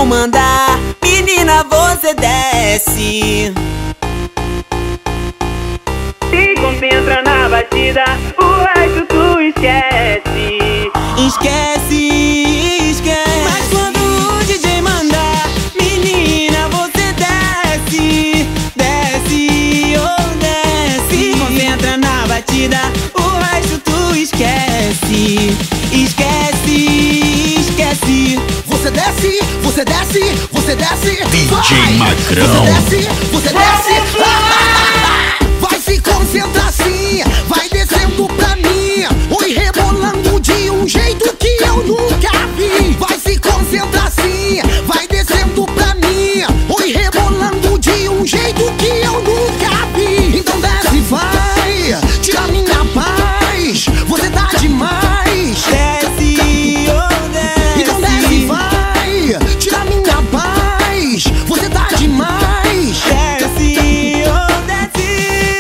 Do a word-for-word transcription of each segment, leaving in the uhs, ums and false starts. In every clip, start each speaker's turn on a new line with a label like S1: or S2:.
S1: magrão mandar, menina, você desce.
S2: Se concentra na batida, o resto tu esquece.
S1: Esquece, esquece. Mas quando o D J mandar, menina, você desce. Desce, oh desce. Se concentra na batida, o resto tu esquece. Esquece, esquece.
S3: Você desce, você desce, você desce.
S4: D J
S3: Vai.
S4: Magrão.
S3: Você desce, você desce. Vai se concentrar sim, vai descendo pra mim. Oi, rebolando de um jeito que eu nunca vi. Vai se concentrar sim, vai descendo pra mim. Oi, rebolando de um jeito que eu nunca vi. Então desce, vai, tira minha paz. Você tá demais.
S1: Desce, oh desce.
S3: Então desce, vai, tira minha paz. Você tá demais.
S1: Desce, oh desce.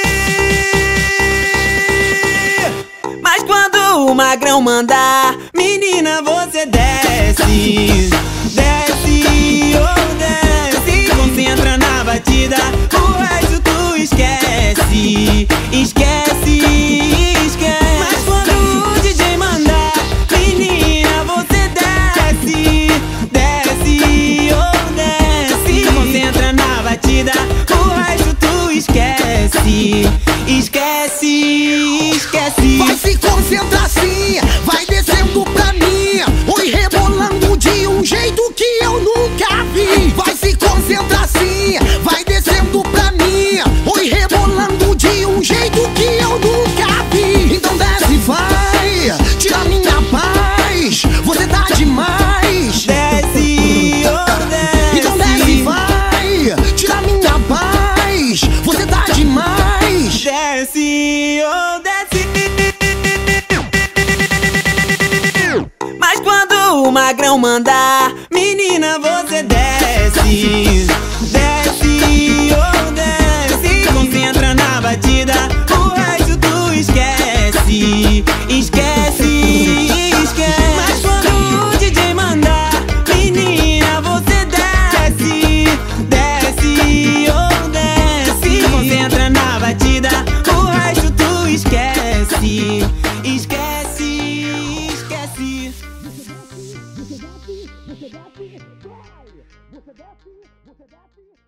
S1: Mas quando o magrão mandar, menina, você desce. Desce, oh desce. Concentra na batida, o resto tu esquece. Esquece, esquece. Mas quando o D J mandar, menina, você desce. Desce, oh desce. Concentra na batida, o resto tu esquece. Esquece, esquece.
S3: Vai se concentrar sim, vai descendo pra mim. Oi, rebolando de um jeito que eu nunca vi. Vai se concentrar sim, vai descendo pra mim. Oi, rebolando de um jeito que eu nunca vi. Então desce, vai, tira minha paz. Você tá demais.
S1: Desce, oh desce.
S3: Então desce, vai, tira minha paz. Você tá demais.
S1: Desce, oh desce. Mas quando o magrão mandar, menina, você desce. Desce, oh desce. Concentra na batida, o resto tu esquece. Esquece, esquece. Mas quando o D J mandar, menina, você desce. Desce, oh desce. Concentra na batida, o resto tu esquece. Esquece, esquece.
S3: Você desce, você desce, vai. Você desce, você desce.